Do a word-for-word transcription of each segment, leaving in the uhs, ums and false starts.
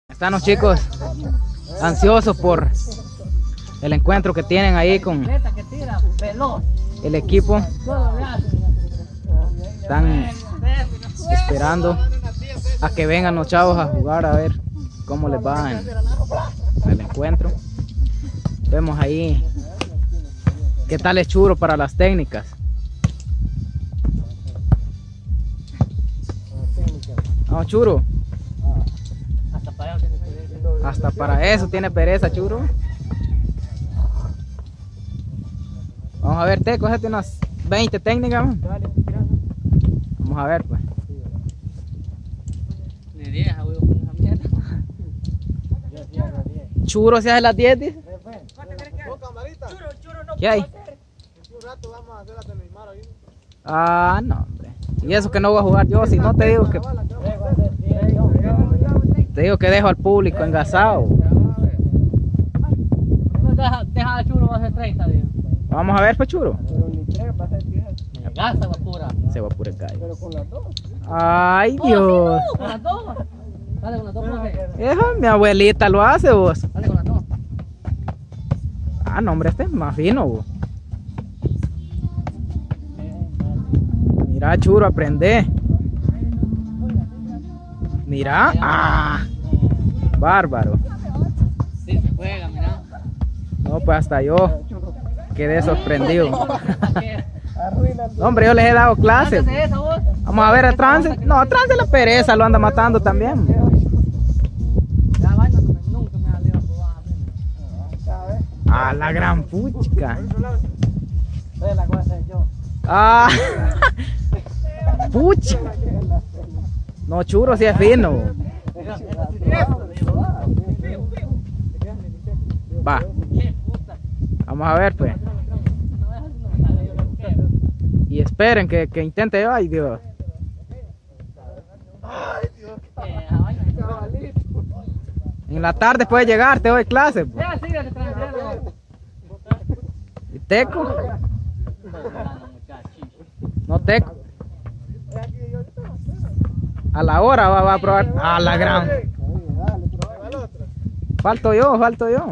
Están los chicos ansiosos por el encuentro que tienen ahí con el equipo. Están esperando a que vengan los chavos a jugar, a ver cómo les va en el encuentro. Vemos ahí qué tal es Churo para las técnicas. Vamos, Churo. Hasta para eso tiene pereza, Churo. Vamos a ver, te cógete unas veinte técnicas. Vamos a ver, pues. Churo se hace las diez, dice. ¿Qué hay? Ah, no, hombre. Y eso que no voy a jugar yo, si no te digo que... Te digo que dejo al público engasado. Deja, deja a Churo, va a ser treinta, digo. Vamos a ver, pues, Churo. Gas se evapora. Se evapora el gallo. Pero con las dos. Ay, Dios. ¿Con las dos? Dale con las dos, profe. Eso, mi abuelita lo hace, vos. Dale con las dos. Ah, no, hombre, este es más fino, vos. Mira, Churo, aprende. Mira. Ah, bárbaro. Sí, se juega, mira. No, pues hasta yo quedé sorprendido. No, hombre, yo les he dado clases. Vamos a ver a Trance. No, Trance la pereza lo anda matando también. La vaina nunca me ha salido a Ah, la gran puchica. La cosa es yo. Ah, pucha. No, Churo, si es fino. Va. Vamos a ver, pues. Y esperen que, que intente yo. Ay, Dios. En la tarde puede llegar, te doy clase. Pues. ¿Y Teco? No, Teco. A la hora va, va a probar. A la gran. Falto yo, falto yo.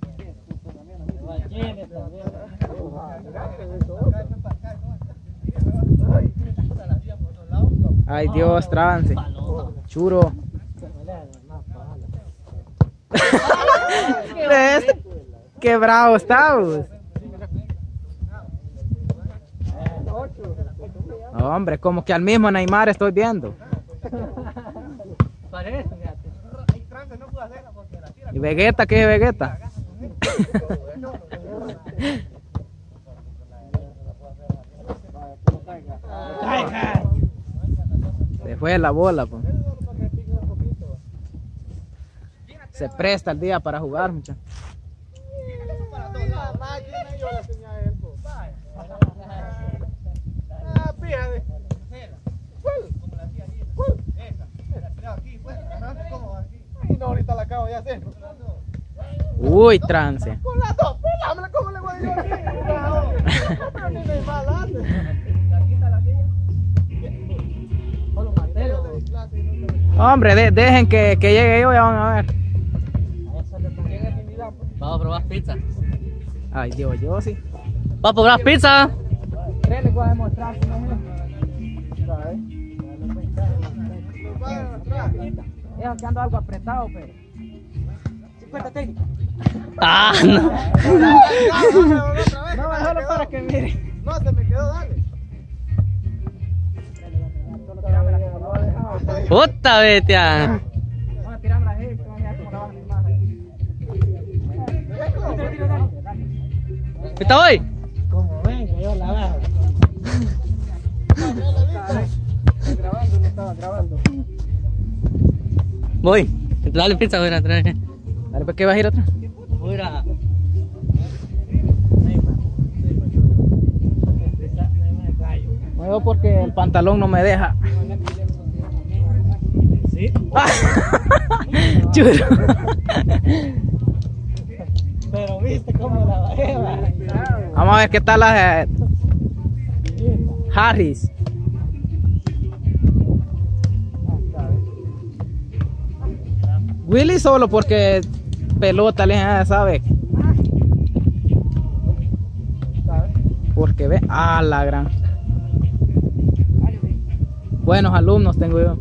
Ay, Dios, Trance. Churo. ¿Ves? Qué bravo estamos. No, hombre, como que al mismo Neymar estoy viendo. ¿Y Vegeta? ¿Qué es Vegeta? Se fue la bola, pues. Se presta el día para jugar, muchachos. No, ahorita la acabo de hacer. Uy, Trance. Con las dos, pelámela, ¿cómo le voy a decir? Pero ni me va a dar. Hombre, de, dejen que, que llegue yo, ya van a ver. Vamos a probar pizza. Ay, Dios, yo sí. Vamos a probar pizza. ¿Qué les voy a demostrar? Es que ando algo apretado, pero... cincuenta técnicas. Ah, no. No, déjalo para que mire. No, se me quedó, dale. Puta bestia. Vamos a tirarla ahí, que vamos a como la van a animar ahí. ¿Está hoy? Como venga, yo la bajo. Grabando, no estaba grabando. Voy. Dale pizza, voy a traer. Dale, pues, ¿qué vas a ir atrás? Voy a... No, porque el pantalón no me deja. ¿Sí? Churo. Pero viste cómo la bajé, va. Vamos a ver qué tal la... Harris. Willy solo porque pelota le ah, sabe. Porque ve, ah, la gran. Buenos alumnos tengo yo.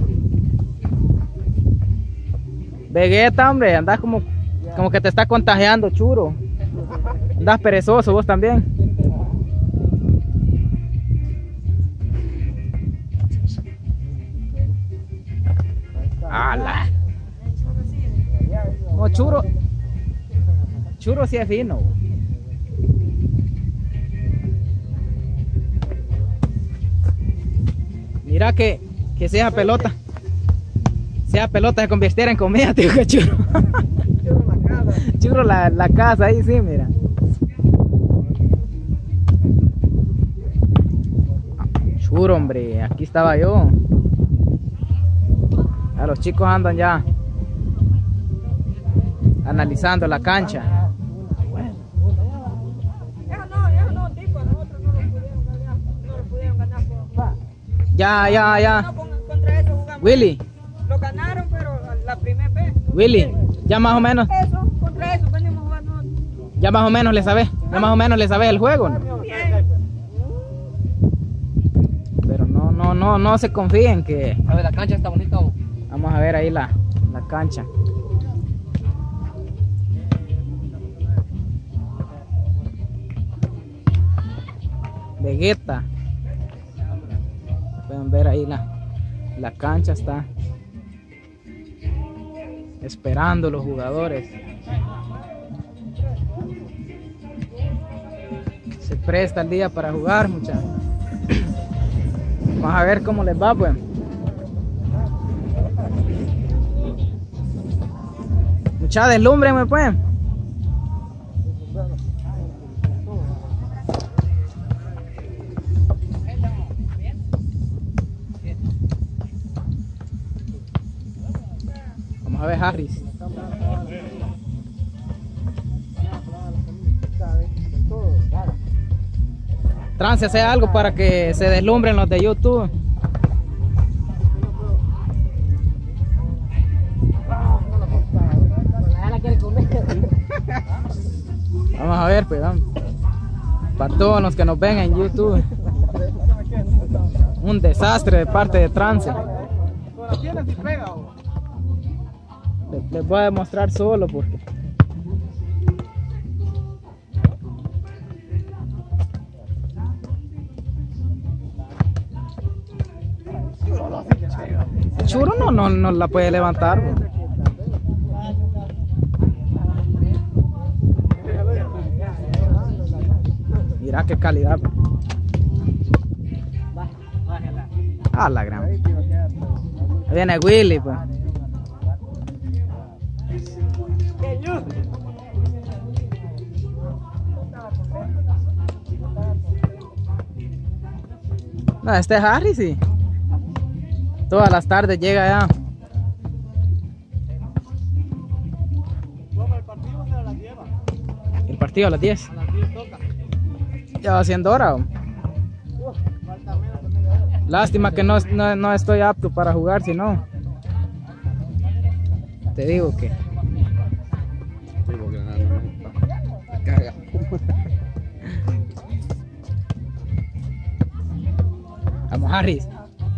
Vegeta, hombre, andas como, como que te está contagiando, churo. Andas perezoso vos también. ¡Hala! No, churo. Churo sí es fino. Mira que, que sea pelota. Sea pelota se convirtiera en comida, tío, que churo. Churo la, la casa ahí, sí, mira. Churo, hombre, aquí estaba yo. A los chicos andan ya analizando la cancha. Ya, ya, ya. Willy. Lo ganaron, pero la primera vez. Willy, ya más o menos. Eso, contra eso venimos jugando. Ya más o menos le sabes. Ya más o menos le sabes el juego, ¿no? Bien. Pero no, no, no, no se confíen que. A ver, la cancha está bonita. ¿O? Vamos a ver ahí la, la cancha. Vegeta. Pueden ver ahí la, la cancha está esperando los jugadores. Se presta el día para jugar, muchachos. Vamos a ver cómo les va, pues. Mucha deslúmbrenme, pues. Vamos a ver Harris. Trance, hace algo para que se deslumbren los de YouTube. Vamos a ver, pues, vamos. Para todos los que nos ven en YouTube. Un desastre de parte de Trance. Les, les voy a demostrar solo porque. Churo no, no, no la puede levantar, bro. Mira qué calidad, bro. Ah, la gran. Ahí viene Willy, pues. No, este es Harry, sí. Todas las tardes llega ya. El partido a las diez. Ya va siendo hora. Lástima que no, no, no estoy apto para jugar, si no. Te digo que. Vamos, Harris.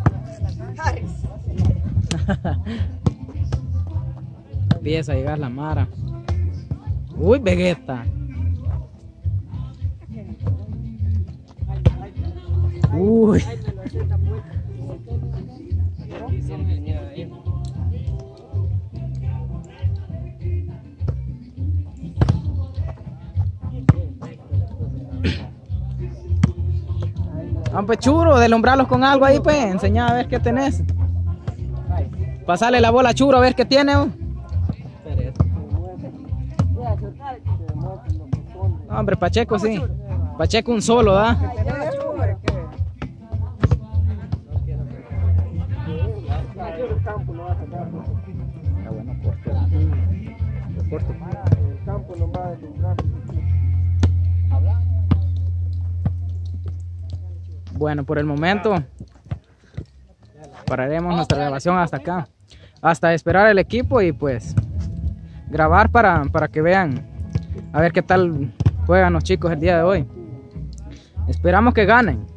Empieza a llegar la Mara. Uy, Vegeta. Uy. Ah, pues churo, deslumbrarlos con algo ahí, pues. Enseñá a ver qué tenés. Pasarle la bola a Churo a ver qué tiene. ¿O? No, hombre, Pacheco sí. Pacheco un solo, ¿da? Bueno, por el momento pararemos nuestra grabación hasta acá. hasta esperar el equipo y pues grabar para, para que vean a ver qué tal juegan los chicos el día de hoy. Esperamos que ganen.